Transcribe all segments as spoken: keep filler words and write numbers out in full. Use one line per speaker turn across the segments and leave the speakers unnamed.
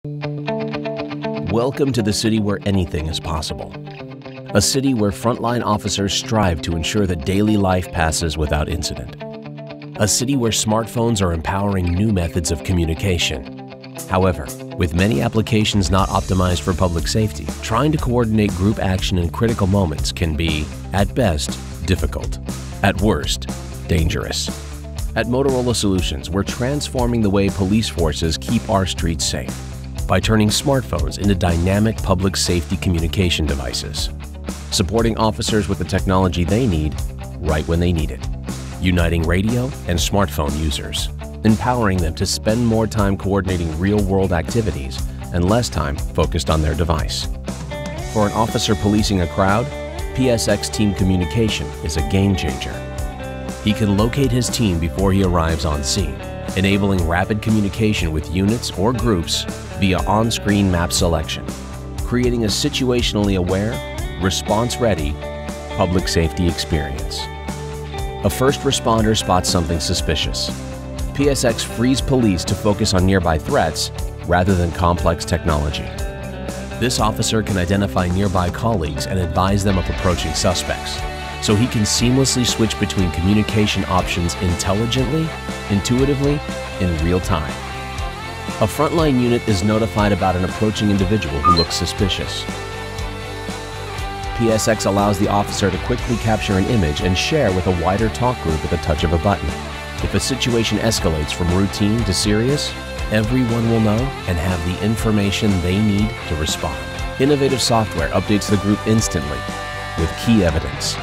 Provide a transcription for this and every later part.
Welcome to the city where anything is possible. A city where frontline officers strive to ensure that daily life passes without incident. A city where smartphones are empowering new methods of communication. However, with many applications not optimized for public safety, trying to coordinate group action in critical moments can be, at best, difficult. At worst, dangerous. At Motorola Solutions, we're transforming the way police forces keep our streets safe by turning smartphones into dynamic public safety communication devices, supporting officers with the technology they need right when they need it, uniting radio and smartphone users, empowering them to spend more time coordinating real-world activities and less time focused on their device. For an officer policing a crowd, P S X Team Communication is a game changer. He can locate his team before he arrives on scene, enabling rapid communication with units or groups via on-screen map selection, creating a situationally aware, response-ready public safety experience. A first responder spots something suspicious. P S X frees police to focus on nearby threats rather than complex technology. This officer can identify nearby colleagues and advise them of approaching suspects, so he can seamlessly switch between communication options intelligently, intuitively, in real time. A frontline unit is notified about an approaching individual who looks suspicious. P S X allows the officer to quickly capture an image and share with a wider talk group at the touch of a button. If a situation escalates from routine to serious, everyone will know and have the information they need to respond. Innovative software updates the group instantly with key evidence.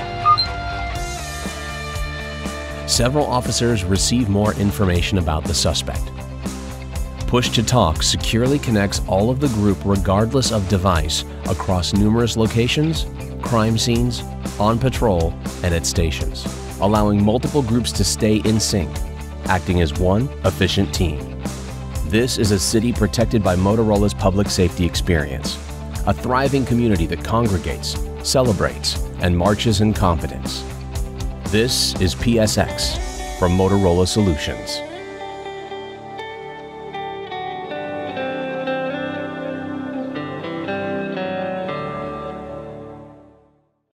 Several officers receive more information about the suspect. Push to Talk securely connects all of the group regardless of device across numerous locations, crime scenes, on patrol, and at stations, allowing multiple groups to stay in sync, acting as one efficient team. This is a city protected by Motorola's public safety experience, a thriving community that congregates, celebrates, and marches in confidence. This is P S X from Motorola Solutions.